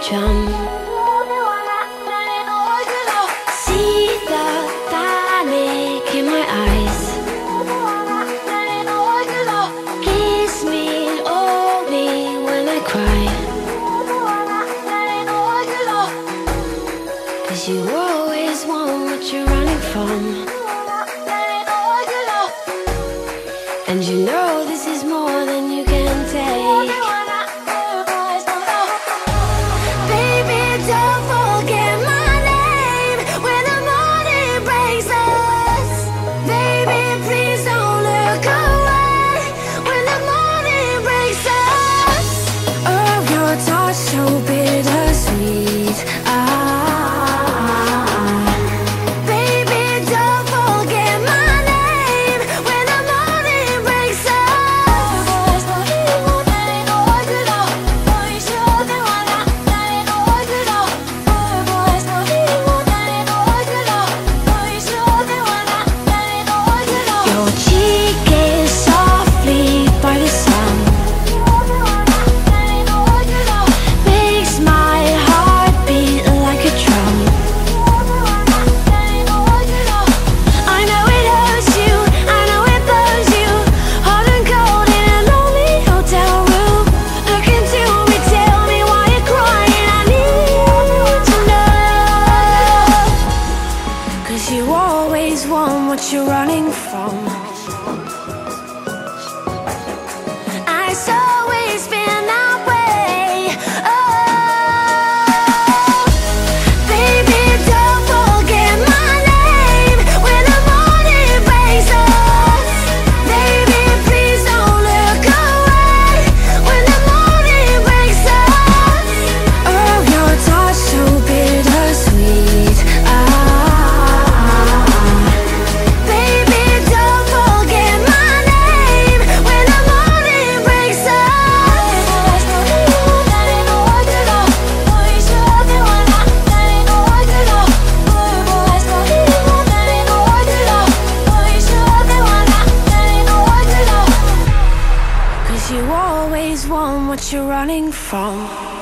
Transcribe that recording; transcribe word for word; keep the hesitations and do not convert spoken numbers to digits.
drum. See the panic in my eyes. Kiss me and hold me when I cry. 'Cause you always want what you're running from. And you know this is more than you can take. Baby, don't forget my name when the morning breaks us. Baby, please don't look away when the morning breaks us. Oh, your touch so bittersweet. Ah. You always want what you're running from. It's always been that way. Oh, baby, don't forget my name when the morning breaks us. Baby, please don't look away when the morning breaks us. Oh, your touch so bittersweet. Ah. You always want what you're running from.